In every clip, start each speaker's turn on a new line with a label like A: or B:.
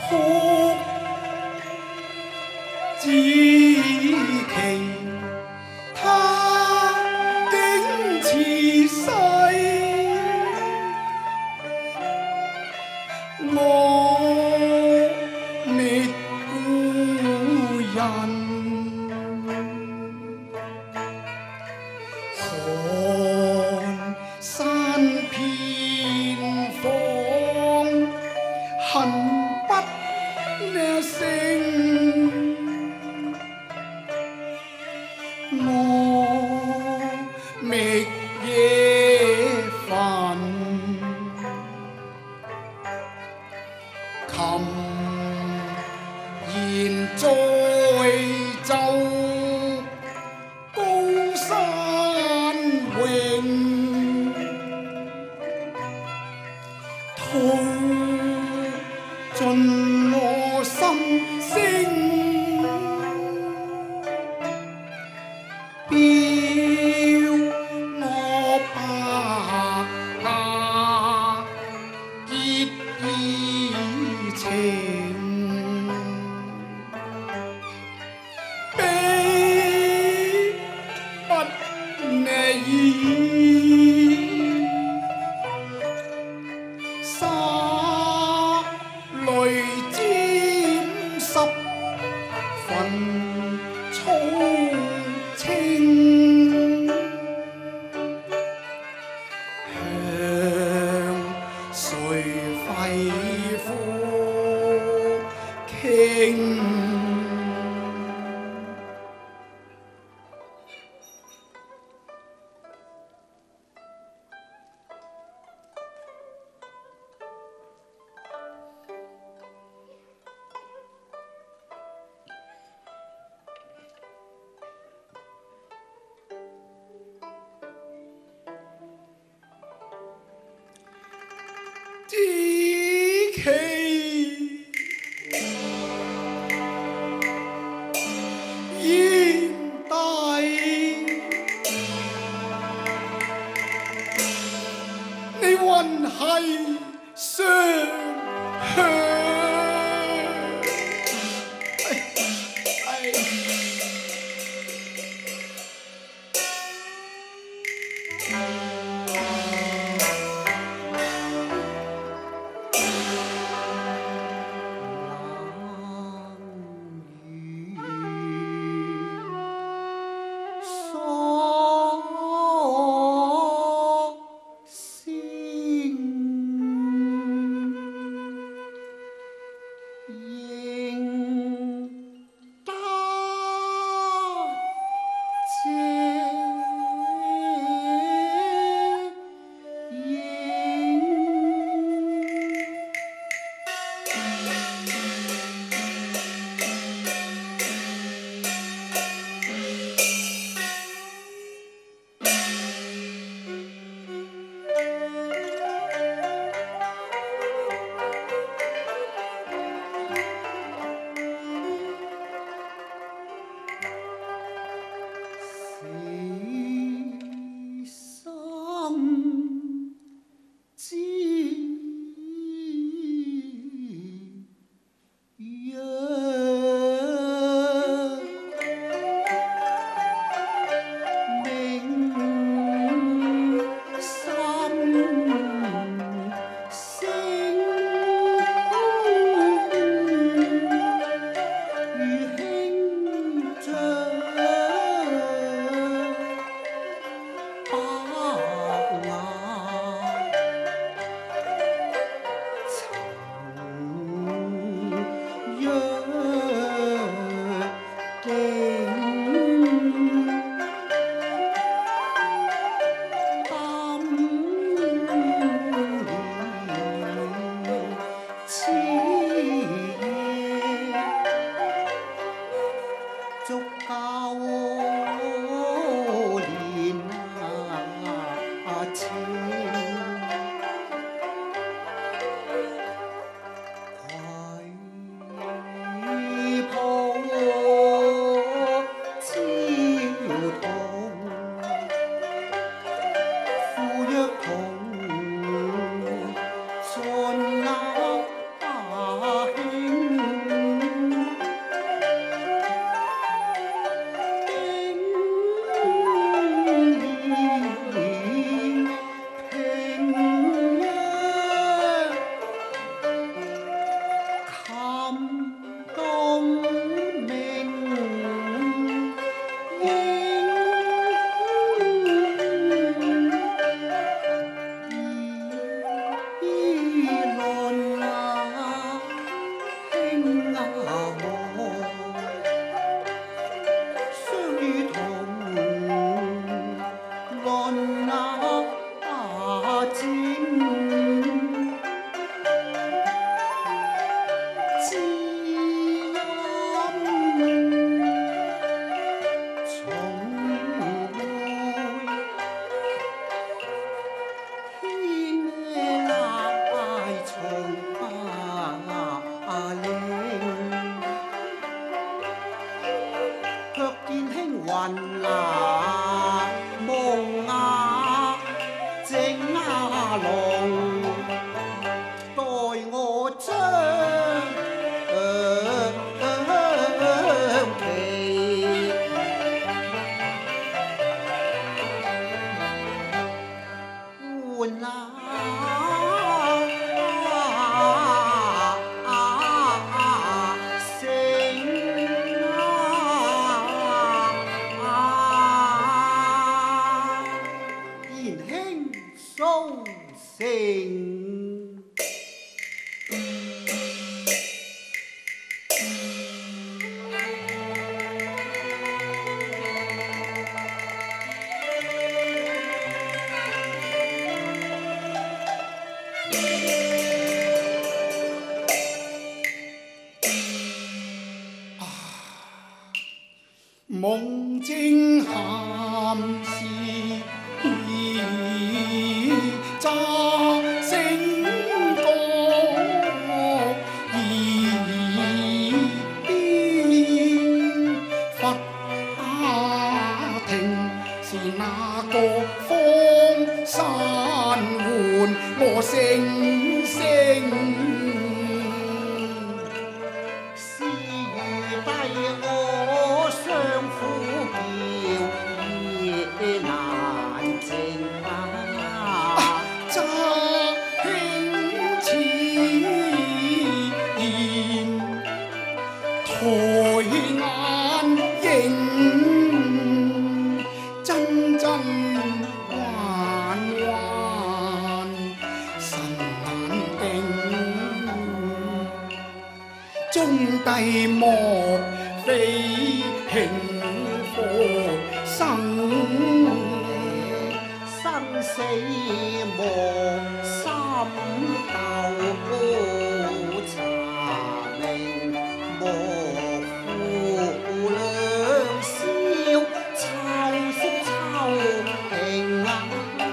A: 哭至奇，他竟辭世，我觅故人。看山遍放，恨不胜。我觅夜焚，琴弦在奏高山永，吐尽我心聲。表我白髮結義情，悲不已，灑淚沾濕焚草青，向誰肺腑傾？知其炎帝，你還係雙向。 夢正咸時，乍醒覺已變。佛亭是那個荒山換我聲聲。抬眼迎，真真幻幻，神難定。中帝莫非慶禍生，
B: 生死無心鬥，查明莫負良宵，秋色秋平啊，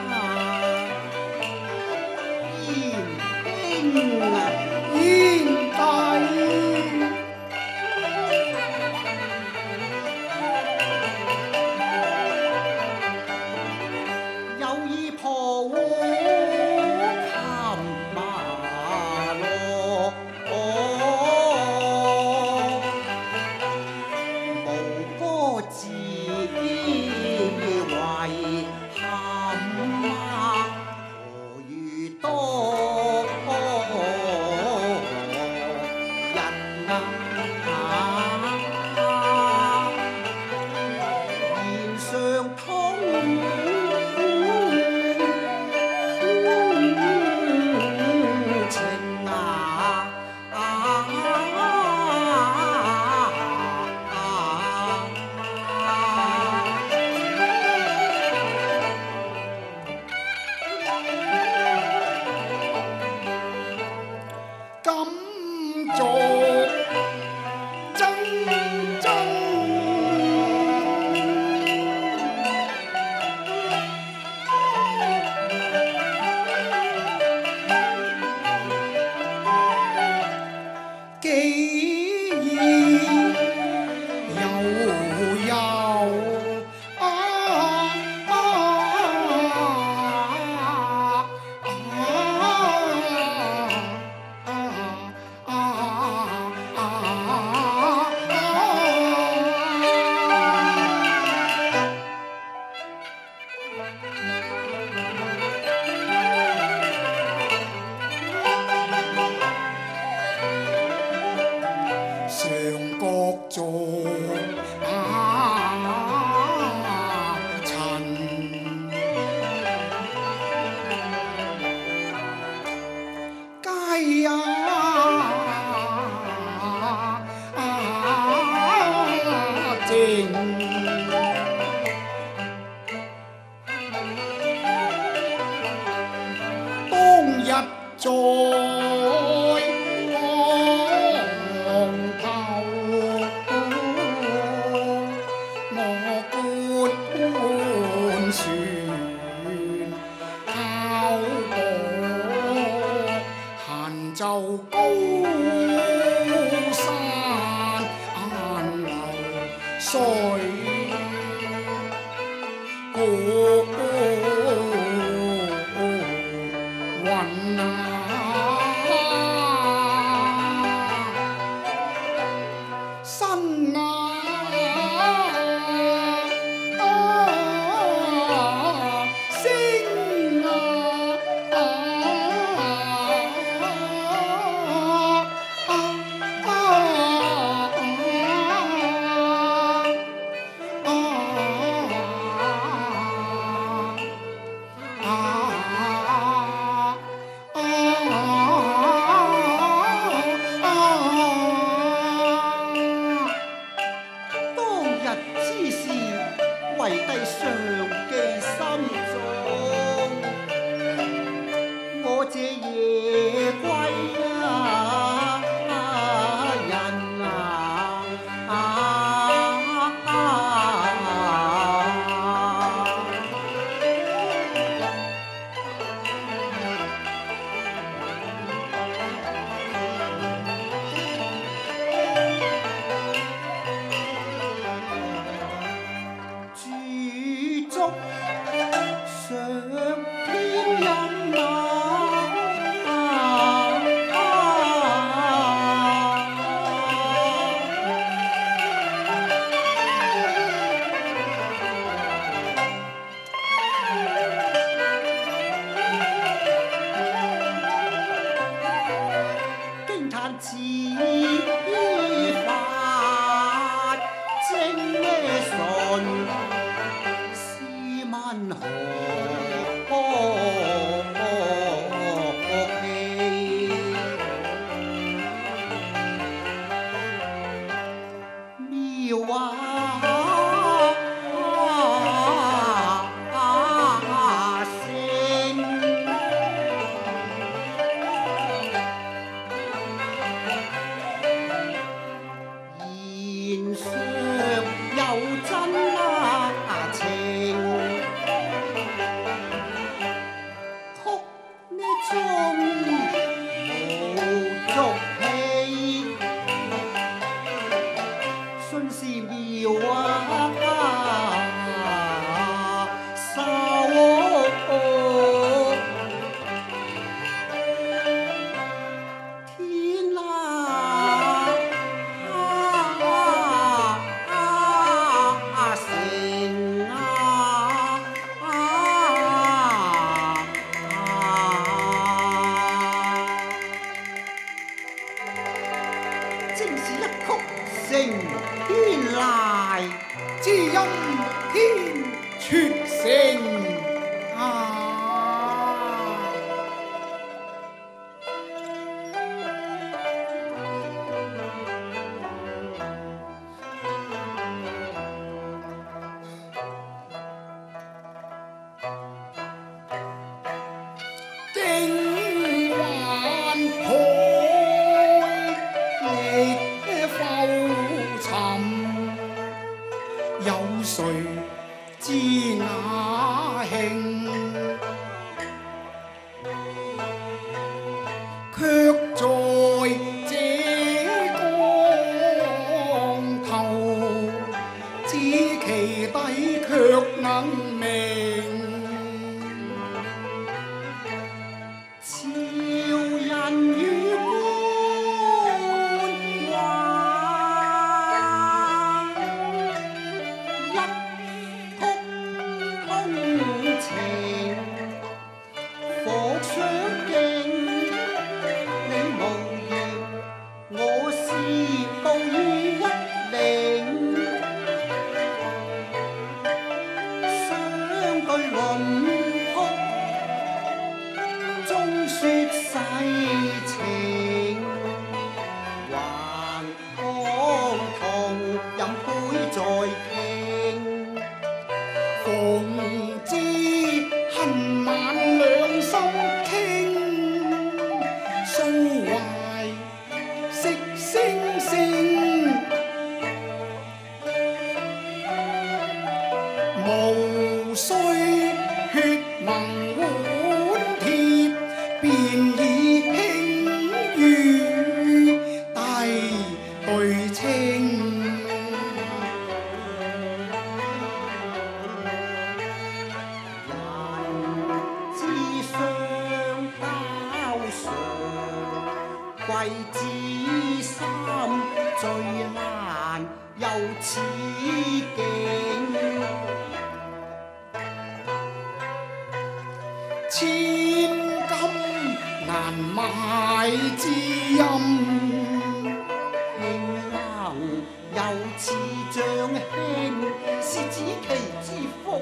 B: 燕兵啊，
A: 燕帝。
B: 有意破屋冚馬羅，無歌自為憾啊，何如多人啊，言上通。
A: 敢作铮铮，既然悠悠上角座塵，街靜。當日在岸頭，我觀船靠泊，閒就高山流水。雲身聲
B: 但此法正順，試問何期？妙聲，言上有真情，曲呢中無俗氣，信是妙手。天成正是一曲成天籟，
A: 知音天絕成啊！經還海亦浮沉，有誰知那興？卻在這江頭，知其底卻能明。
B: 潮人與官話，一曲通情，復相敬。你無言，我是道於一靈，相對論曲。中說世情，還當同飲杯再傾。
A: 逢知恨晚兩心傾，訴懷惜星星，無需血盟碗貼，便已輕於帝對稱。
B: 之相交常，貴之心最難有此境。
A: 千金難買知音，
B: 興能有此像兄，是子其之福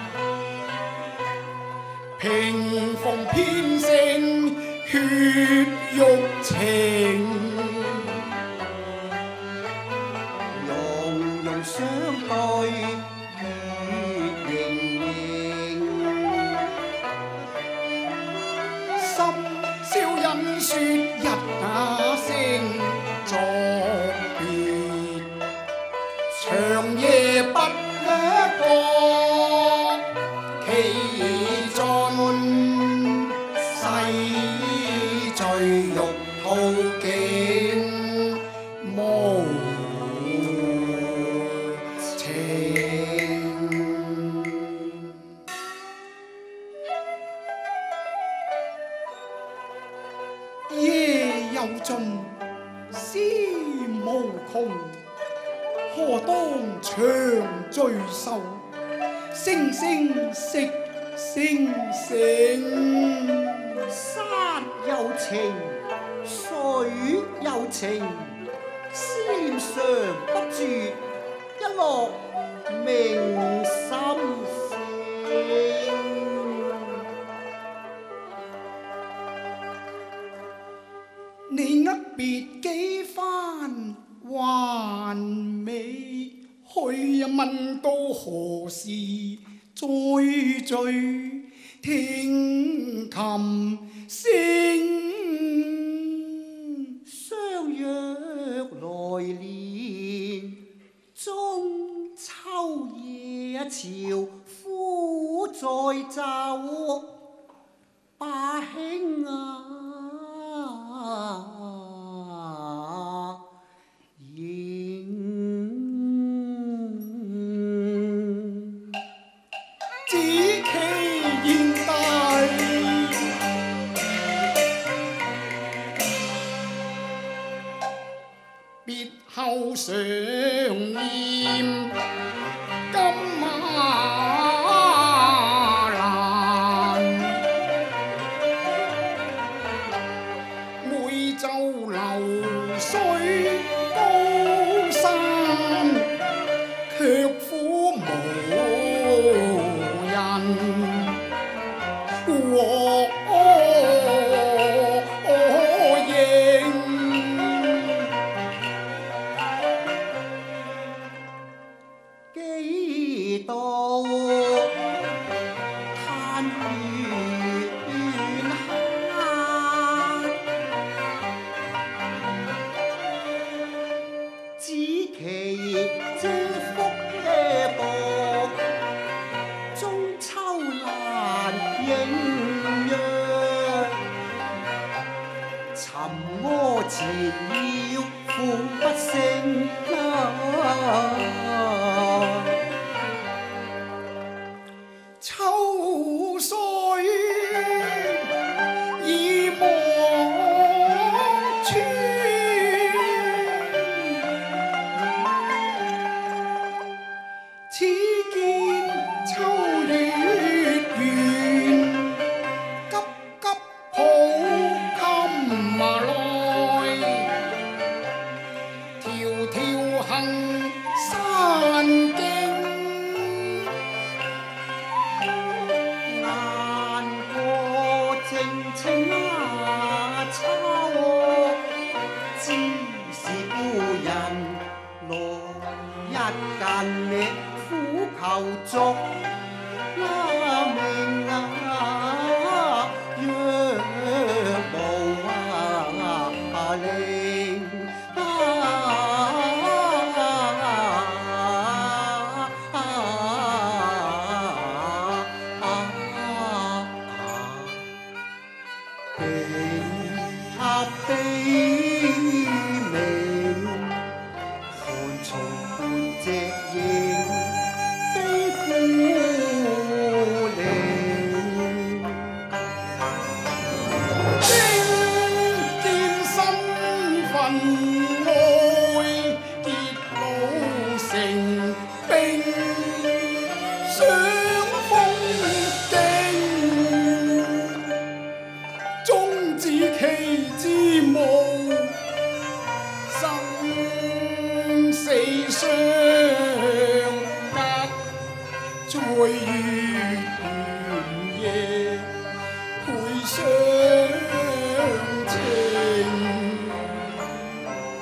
A: 平逢偏勝血肉情，
B: 融融相對月盈盈。
A: 深宵隱說一聲作別，長夜不覺其盡，細醉欲吐竟無情。夜又盡，思無窮，何當長聚首？聲聲息，聲聲。
B: 山有情，水有情，思念常不住，一落明心聲。
A: 你握別幾番還未去，問到何時再聚？聽琴聲，
B: 相約來年中秋夜潮，夫在就，把兄啊！
A: 紫旗現大，別後常念金馬蘭，每週流水高山，卻苦無
B: 幾度嘆緣客，只期借福嘅薄，中秋難應約，沉疴纏腰苦不勝
A: 秋水已望穿，此見秋月圓，急急抱琴來，迢迢行山徑。
B: 情啊秋，知是故人來一間力苦求續命啊，若無令他悲鳴，寒松伴隻影悲孤零。
A: 經見新婚愛，結老成冰，想風景，終止期之無生死相隔，在月圓夜配相情。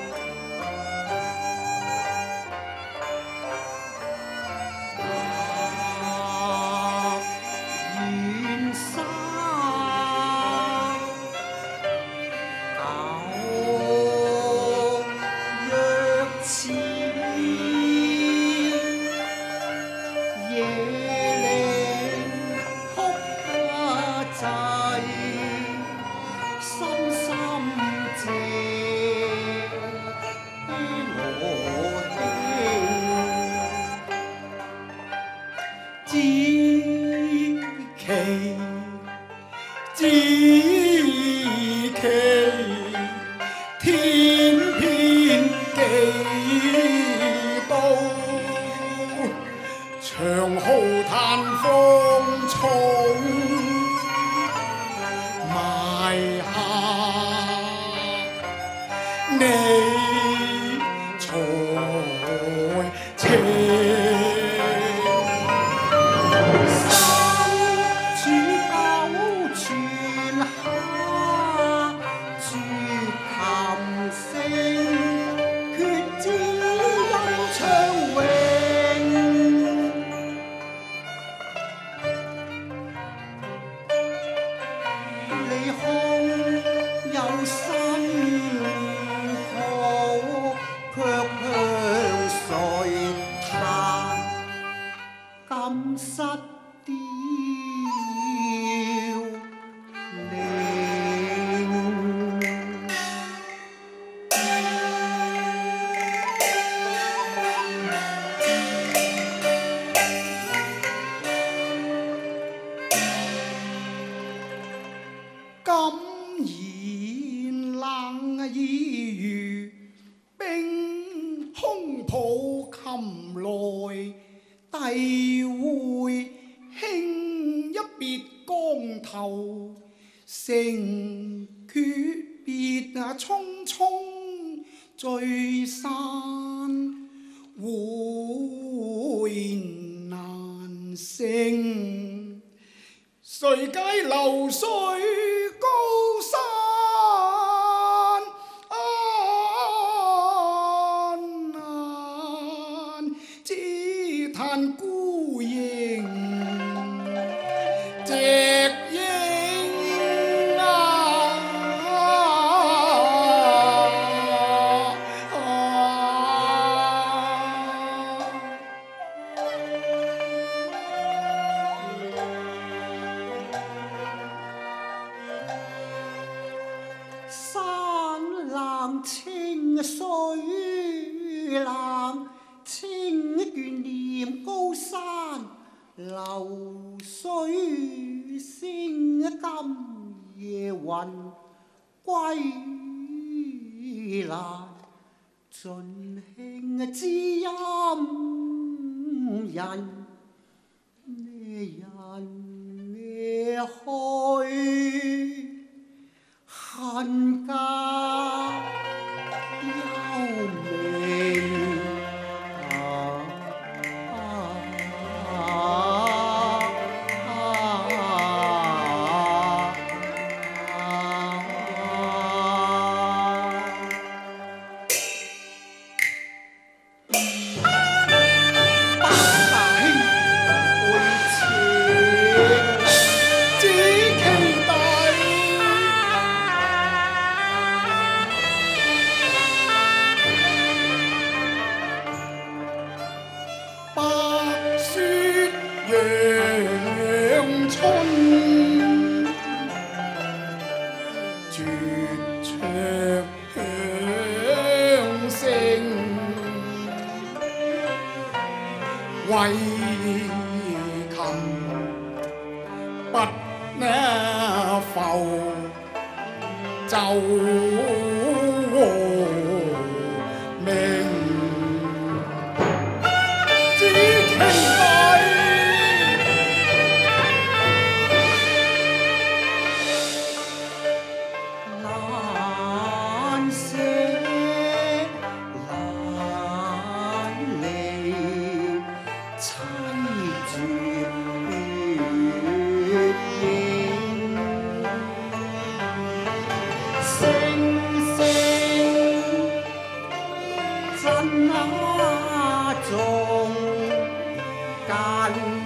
A: 成訣別匆匆聚散，會難成。誰解流水高山？只嘆孤影，隻影
B: 山冷清水冷，清眷念高山，流水聲今夜雲歸來，盡興知音人，咩人咩去？恨家幽冥
A: 陽春，絕唱響聲，為琴不浮奏和鳴。
B: 真那種間